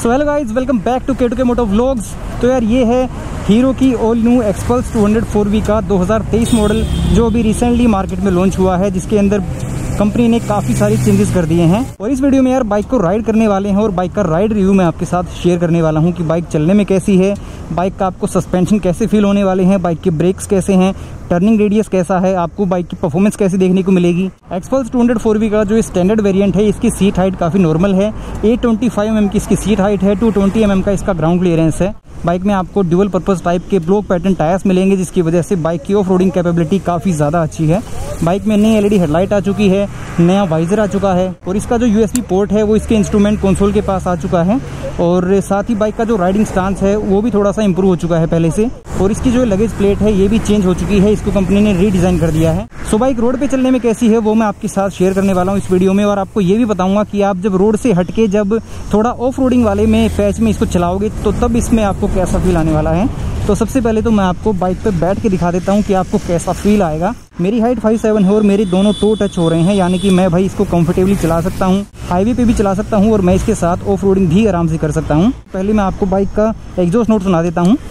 So hello guys, welcome back to K2K moto vlogs. तो यार ये है हीरो की ऑल न्यू एक्सपल्स 204V का 2023 मॉडल जो अभी रिसेंटली मार्केट में लॉन्च हुआ है, जिसके अंदर कंपनी ने काफ़ी सारी चेंजेस कर दिए हैं। और इस वीडियो में यार बाइक को राइड करने वाले हैं और बाइक का राइड रिव्यू मैं आपके साथ शेयर करने वाला हूं कि बाइक चलने में कैसी है, बाइक का आपको सस्पेंशन कैसे फील होने वाले हैं, बाइक के ब्रेक्स कैसे हैं, टर्निंग रेडियस कैसा है, आपको बाइक की परफॉर्मेंस कैसे देखने को मिलेगी। एक्सपल्स 204V का जो स्टैंडर्ड वेरिएंट है, इसकी सीट हाइट काफ़ी नॉर्मल है। 825 mm की इसकी सीट हाइट है, 220 mm का इसका ग्राउंड क्लियरेंस है। बाइक में आपको ड्यूअल पर्पस टाइप के ब्लॉक पैटर्न टायर्स मिलेंगे, जिसकी वजह से बाइक की ऑफ रोडिंग कैपेबिलिटी काफ़ी ज़्यादा अच्छी है। बाइक में नई LED हेडलाइट आ चुकी है, नया वाइजर आ चुका है और इसका जो USB पोर्ट है वो इसके इंस्ट्रूमेंट कंसोल के पास आ चुका है। और साथ ही बाइक का जो राइडिंग स्टांस है वो भी थोड़ा सा इंप्रूव हो चुका है पहले से। और इसकी जो लगेज प्लेट है ये भी चेंज हो चुकी है, इसको कंपनी ने रीडिज़ाइन कर दिया है। सो बाइक रोड पे चलने में कैसी है वो मैं आपके साथ शेयर करने वाला हूँ इस वीडियो में। और आपको ये भी बताऊंगा कि आप जब रोड से हटके जब थोड़ा ऑफ रोडिंग वाले में पैच में इसको चलाओगे तो तब इसमें आपको कैसा फील आने वाला है। तो सबसे पहले तो मैं आपको बाइक पे बैठ के दिखा देता हूँ कि आपको कैसा फील आएगा। मेरी हाइट 5'7" है और मेरे दोनों टो टच हो रहे हैं, यानी कि मैं भाई इसको कंफर्टेबली चला सकता हूँ, हाईवे पे भी चला सकता हूँ और मैं इसके साथ ऑफ रोडिंग भी आराम से कर सकता हूँ। पहले मैं आपको बाइक का एग्जॉस्ट नोट सुना देता हूँ।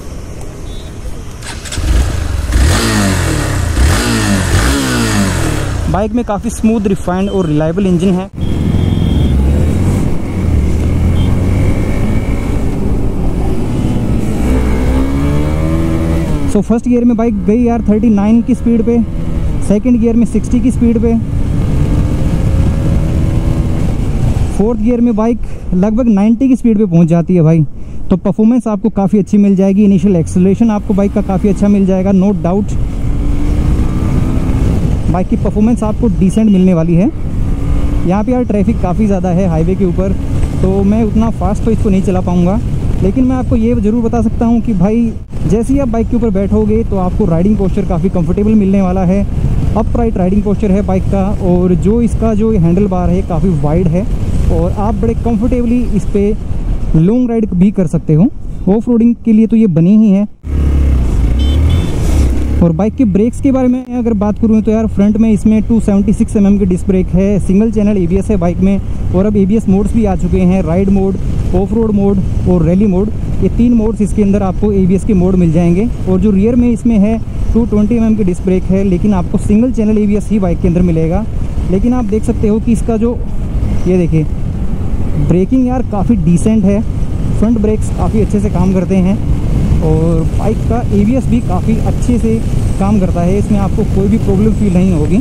बाइक में काफ़ी स्मूथ, रिफाइंड और रिलायबल इंजन है। सो फर्स्ट गियर में बाइक गई यार 39 की स्पीड पे, सेकंड गियर में 60 की स्पीड पे, फोर्थ गियर में बाइक लगभग 90 की स्पीड पे पहुंच जाती है भाई। तो परफॉर्मेंस आपको काफ़ी अच्छी मिल जाएगी। इनिशियल एक्सेलरेशन आपको बाइक का काफ़ी अच्छा मिल जाएगा, नो डाउट। बाइक की परफॉर्मेंस आपको डिसेंट मिलने वाली है। यहाँ पे यार ट्रैफिक काफ़ी ज़्यादा है हाईवे के ऊपर, तो मैं उतना फास्ट तो इसको नहीं चला पाऊँगा। लेकिन मैं आपको ये ज़रूर बता सकता हूँ कि भाई जैसे ही आप बाइक के ऊपर बैठोगे तो आपको राइडिंग पोस्चर काफ़ी कंफर्टेबल मिलने वाला है। अपराइट राइडिंग पोस्चर है बाइक का, और जो इसका जो हैंडल बार है काफ़ी वाइड है और आप बड़े कंफर्टेबली इस पर लॉन्ग राइड भी कर सकते हो। ऑफ रोडिंग के लिए तो ये बनी ही है। और बाइक के ब्रेक्स के बारे में अगर बात करूँ तो यार फ्रंट में इसमें 276 mm की डिस्क ब्रेक है, सिंगल चैनल ABS है बाइक में। और अब ABS मोड्स भी आ चुके हैं, ride mode, off road mode और रैली मोड। ये 3 मोड्स इसके अंदर आपको ABS के मोड मिल जाएंगे। और जो रियर में इसमें है 220 mm की डिस्क ब्रेक है, लेकिन आपको सिंगल चैनल ABS ही बाइक के अंदर मिलेगा। लेकिन आप देख सकते हो कि इसका जो ये देखिए ब्रेकिंग यार काफ़ी डिसेंट है, फ्रंट ब्रेक्स काफ़ी अच्छे से काम करते हैं और बाइक का ABS भी काफ़ी अच्छे से काम करता है, इसमें आपको कोई भी प्रॉब्लम फील नहीं होगी।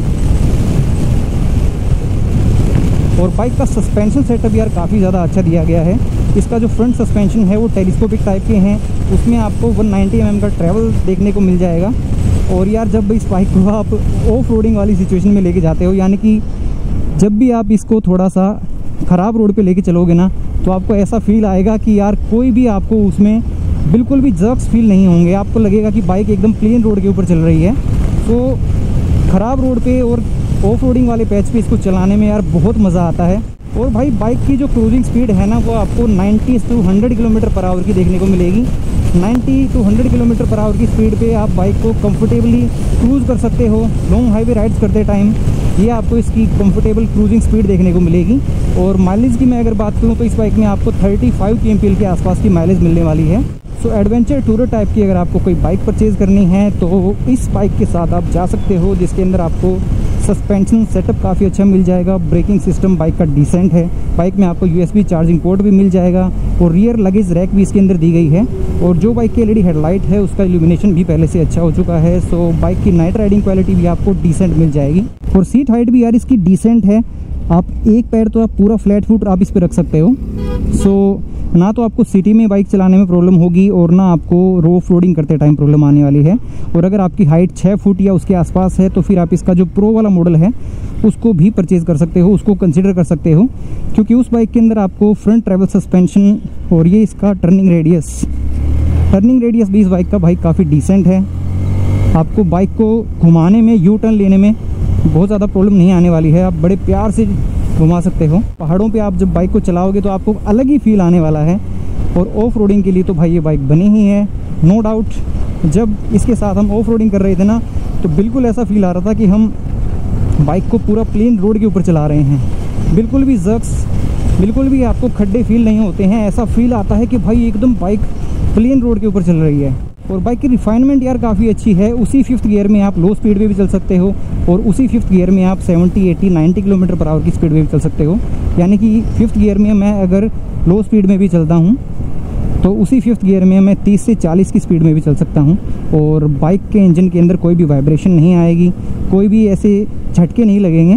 और बाइक का सस्पेंशन सेटअप यार काफ़ी ज़्यादा अच्छा दिया गया है। इसका जो फ्रंट सस्पेंशन है वो टेलीस्कोपिक टाइप के हैं, उसमें आपको 190 mm का ट्रैवल देखने को मिल जाएगा। और यार जब इस बाइक को आप ऑफ रोडिंग वाली सिचुएशन में लेके जाते हो, यानी कि जब भी आप इसको थोड़ा सा ख़राब रोड पे लेके चलोगे ना, तो आपको ऐसा फील आएगा कि यार कोई भी आपको उसमें बिल्कुल भी जर्क्स फील नहीं होंगे। आपको लगेगा कि बाइक एकदम प्लेन रोड के ऊपर चल रही है। तो ख़राब रोड पे और ऑफ रोडिंग वाले पैच पे इसको चलाने में यार बहुत मज़ा आता है। और भाई बाइक की जो क्रूजिंग स्पीड है ना, वो आपको 90 से 100 km/h की देखने को मिलेगी। 90 से 100 km/h की स्पीड पे आप बाइक को कंफर्टेबली क्रूज़ कर सकते हो। लॉन्ग हाईवे राइड्स करते टाइम ये आपको इसकी कंफर्टेबल क्रूजिंग स्पीड देखने को मिलेगी। और माइलेज की मैं अगर बात करूँ तो इस बाइक में आपको 35 kmpl के आसपास की माइलेज मिलने वाली है। सो एडवेंचर टूरर टाइप की अगर आपको कोई बाइक परचेज़ करनी है तो इस बाइक के साथ आप जा सकते हो, जिसके अंदर आपको सस्पेंशन सेटअप काफ़ी अच्छा मिल जाएगा। ब्रेकिंग सिस्टम बाइक का डिसेंट है। बाइक में आपको USB चार्जिंग पोर्ट भी मिल जाएगा और रियर लगेज रैक भी इसके अंदर दी गई है। और जो बाइक की LED हेडलाइट है उसका इल्यूमिनेशन भी पहले से अच्छा हो चुका है। सो बाइक की नाइट राइडिंग क्वालिटी भी आपको डिसेंट मिल जाएगी। और सीट हाइट भी यार इसकी डिसेंट है। आप एक पैर तो आप पूरा फ्लैट फुट आप इस पर रख सकते हो। सो ना तो आपको सिटी में बाइक चलाने में प्रॉब्लम होगी और ना आपको ऑफ रोडिंग करते टाइम प्रॉब्लम आने वाली है। और अगर आपकी हाइट 6 फुट या उसके आसपास है तो फिर आप इसका जो प्रो वाला मॉडल है उसको भी परचेज़ कर सकते हो, उसको कंसिडर कर सकते हो, क्योंकि उस बाइक के अंदर आपको फ्रंट ट्रैवल सस्पेंशन और ये इसका टर्निंग रेडियस भी इस बाइक का भाई काफ़ी डिसेंट है। आपको बाइक को घुमाने में, यू टर्न लेने में बहुत ज़्यादा प्रॉब्लम नहीं आने वाली है। आप बड़े प्यार से घुमा सकते हो। पहाड़ों पे आप जब बाइक को चलाओगे तो आपको अलग ही फील आने वाला है। और ऑफ रोडिंग के लिए तो भाई ये बाइक बनी ही है, नो डाउट। जब इसके साथ हम ऑफ रोडिंग कर रहे थे ना, तो बिल्कुल ऐसा फील आ रहा था कि हम बाइक को पूरा प्लेन रोड के ऊपर चला रहे हैं। बिल्कुल भी जर्क्स बिल्कुल भी आपको खड्डे फील नहीं होते हैं। ऐसा फील आता है कि भाई एकदम बाइक प्लेन रोड के ऊपर चल रही है। और बाइक की रिफाइनमेंट यार काफ़ी अच्छी है। उसी 5th गियर में आप लो स्पीड पे भी चल सकते हो और उसी 5th गियर में आप 70, 80, 90 किलोमीटर पर आवर की स्पीड में भी चल सकते हो। यानी कि 5th गियर में मैं अगर लो स्पीड में भी चलता हूँ तो उसी 5th गियर में मैं 30 से 40 की स्पीड में भी चल सकता हूँ। और बाइक के इंजन के अंदर कोई भी वाइब्रेशन नहीं आएगी, कोई भी ऐसे झटके नहीं लगेंगे।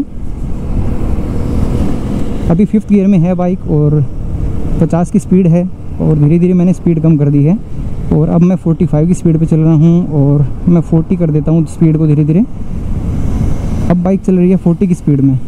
अभी 5th गियर में है बाइक और 50 की स्पीड है और धीरे धीरे मैंने स्पीड कम कर दी है और अब मैं 45 की स्पीड पे चल रहा हूँ और मैं 40 कर देता हूँ स्पीड को धीरे धीरे। अब बाइक चल रही है 40 की स्पीड में।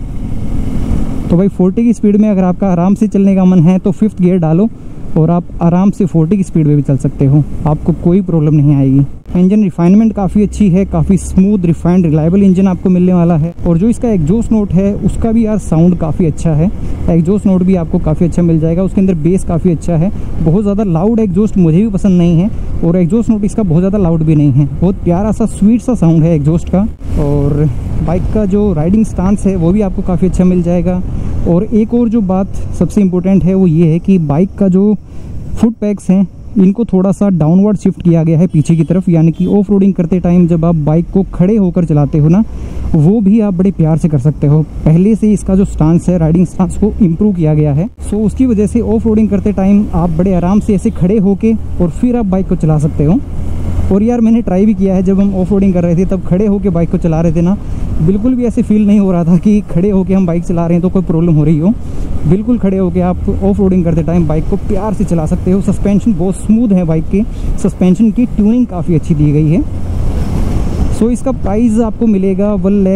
तो भाई 40 की स्पीड में अगर आपका आराम से चलने का मन है तो 5th गियर डालो और आप आराम से 40 की स्पीड में भी चल सकते हो, आपको कोई प्रॉब्लम नहीं आएगी। इंजन रिफाइनमेंट काफ़ी अच्छी है, काफ़ी स्मूथ रिफाइंड रिलायबल इंजन आपको मिलने वाला है। और जो इसका एग्जॉस्ट नोट है उसका भी यार साउंड काफ़ी अच्छा है। एग्जॉस्ट नोट भी आपको काफ़ी अच्छा मिल जाएगा। उसके अंदर बेस काफ़ी अच्छा है। बहुत ज़्यादा लाउड एग्जॉस्ट मुझे भी पसंद नहीं है और एग्जॉस्ट नोट इसका बहुत ज़्यादा लाउड भी नहीं है। बहुत प्यारा सा स्वीट सा साउंड है एग्जॉस्ट का। और बाइक का जो राइडिंग स्टांस है वो भी आपको काफ़ी अच्छा मिल जाएगा। और एक और जो बात सबसे इम्पोर्टेंट है वो ये है कि बाइक का जो फुट पैक्स हैं इनको थोड़ा सा डाउनवर्ड शिफ्ट किया गया है पीछे की तरफ। यानी कि ऑफ रोडिंग करते टाइम जब आप बाइक को खड़े होकर चलाते हो ना, वो भी आप बड़े प्यार से कर सकते हो। पहले से इसका जो स्टांस है, राइडिंग स्टांस को इम्प्रूव किया गया है। सो उसकी वजह से ऑफ रोडिंग करते टाइम आप बड़े आराम से ऐसे खड़े होके और फिर आप बाइक को चला सकते हो। और यार मैंने ट्राई भी किया है, जब हम ऑफ रोडिंग कर रहे थे तब खड़े होके बाइक को चला रहे थे ना, बिल्कुल भी ऐसे फील नहीं हो रहा था कि खड़े होके हम बाइक चला रहे हैं तो कोई प्रॉब्लम हो रही हो। बिल्कुल खड़े होके आप ऑफ रोडिंग करते टाइम बाइक को प्यार से चला सकते हो। सस्पेंशन बहुत स्मूथ है बाइक के, सस्पेंशन की ट्यूनिंग काफ़ी अच्छी दी गई है। सो इसका प्राइस आपको मिलेगा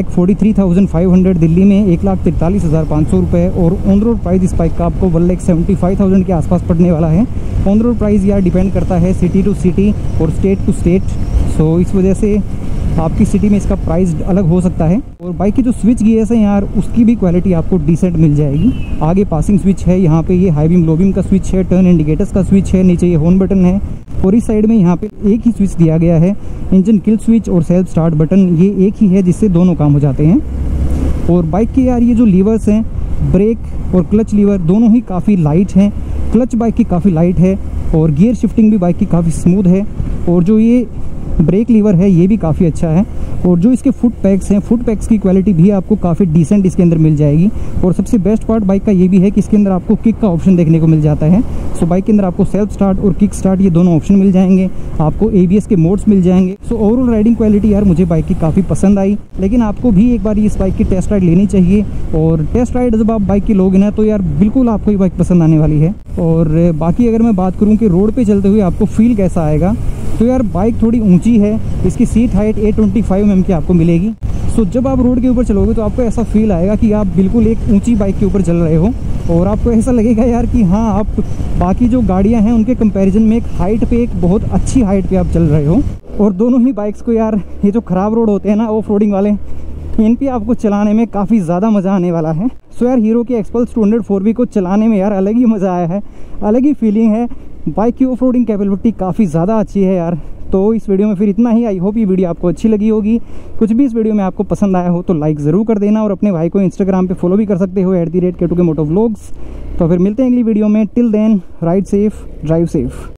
1,43,500 दिल्ली में, 1,43,500 रुपये। और ऑन रोड प्राइस इस बाइक का आपको 1,75,000 के आसपास पड़ने वाला है। ऑन रोड प्राइस यार डिपेंड करता है सिटी टू सिटी और स्टेट टू स्टेट। सो इस वजह से आपकी सिटी में इसका प्राइस अलग हो सकता है। और बाइक की जो स्विच गियर्स हैं यार उसकी भी क्वालिटी आपको डिसेंट मिल जाएगी। आगे पासिंग स्विच है, यहाँ पे ये हाई बीम लो बीम का स्विच है, टर्न इंडिकेटर्स का स्विच है, नीचे ये हॉर्न बटन है और इस साइड में यहाँ पे एक ही स्विच दिया गया है, इंजन किल स्विच और सेल्फ स्टार्ट बटन। ये एक ही है जिससे दोनों काम हो जाते हैं। और बाइक के यार ये जो लीवर्स हैं, ब्रेक और क्लच लीवर दोनों ही काफ़ी लाइट हैं। क्लच बाइक की काफ़ी लाइट है और गियर शिफ्टिंग भी बाइक की काफ़ी स्मूथ है। और जो ये ब्रेक लीवर है ये भी काफ़ी अच्छा है। और जो इसके फुट पैक्स हैं, फुट पैक्स की क्वालिटी भी आपको काफ़ी डिसेंट इसके अंदर मिल जाएगी। और सबसे बेस्ट पार्ट बाइक का ये भी है कि इसके अंदर आपको किक का ऑप्शन देखने को मिल जाता है। सो बाइक के अंदर आपको सेल्फ स्टार्ट और किक स्टार्ट ये दोनों ऑप्शन मिल जाएंगे। आपको ABS के मोड्स मिल जाएंगे। सो ओवरऑल राइडिंग क्वालिटी यार मुझे बाइक की काफ़ी पसंद आई। लेकिन आपको भी एक बार इस बाइक की टेस्ट राइड लेनी चाहिए। और टेस्ट राइड जब आप बाइक की लोगे ना तो यार बिल्कुल आपको ये बाइक पसंद आने वाली है। और बाकी अगर मैं बात करूँ कि रोड पर चलते हुए आपको फील कैसा आएगा, तो यार बाइक थोड़ी ऊंची है। इसकी सीट हाइट 825 mm की आपको मिलेगी। सो जब आप रोड के ऊपर चलोगे तो आपको ऐसा फील आएगा कि आप बिल्कुल एक ऊंची बाइक के ऊपर चल रहे हो। और आपको ऐसा लगेगा यार कि हाँ, आप बाकी जो गाड़ियां हैं उनके कंपैरिजन में एक हाइट पे, एक बहुत अच्छी हाइट पे आप चल रहे हो। और दोनों ही बाइक्स को यार ये जो ख़राब रोड होते हैं ना ऑफ रोडिंग वाले, इन पे आपको चलाने में काफ़ी ज़्यादा मज़ा आने वाला है। सो यार हीरो की एक्सपल्स 200 4V को चलाने में यार अलग ही मज़ा आया है, अलग ही फीलिंग है। बाइक की ऑफ रोडिंग कैपेबिलिटी काफ़ी ज़्यादा अच्छी है यार। तो इस वीडियो में फिर इतना ही। आई होप ये वीडियो आपको अच्छी लगी होगी। कुछ भी इस वीडियो में आपको पसंद आया हो तो लाइक ज़रूर कर देना। और अपने भाई को इंस्टाग्राम पे फॉलो भी कर सकते हो @K2K मोटो व्लॉग्स। तो फिर मिलते हैं अगली वीडियो में। Till then ride safe, drive safe.